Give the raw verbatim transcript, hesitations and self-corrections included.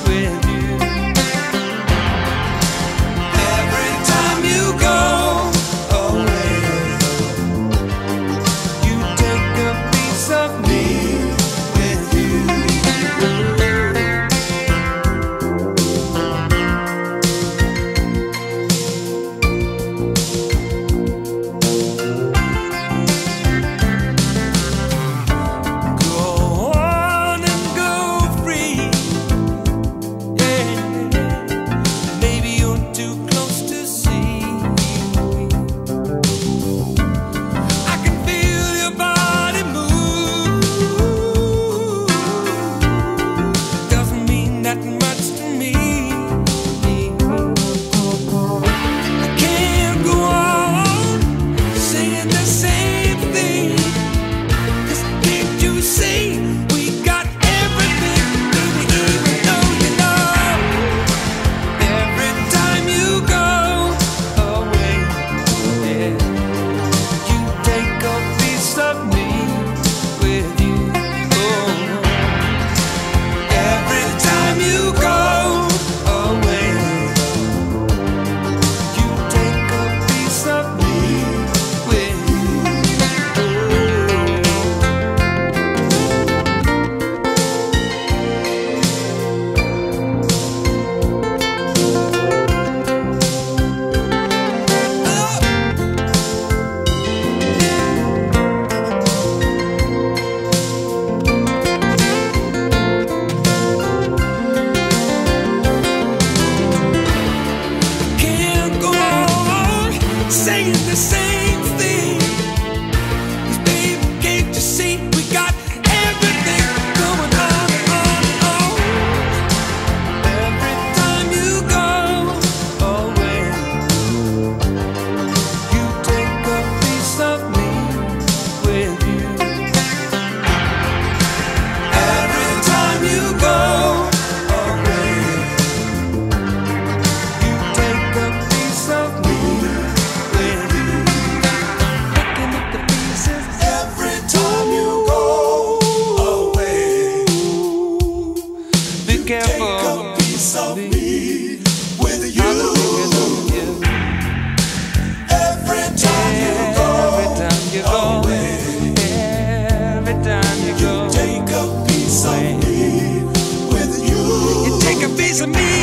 with you. Every time you go away, you take a piece of me with you. Saying the same thing, 'cause baby, can't you see we got everything going on, on, on. Every time you go away, you take a piece of me with you. Every time you go away, you take a piece of me. Careful. Take a piece of me with you. Every time you go away, every time you go, take a piece of me with you. You take a piece of me.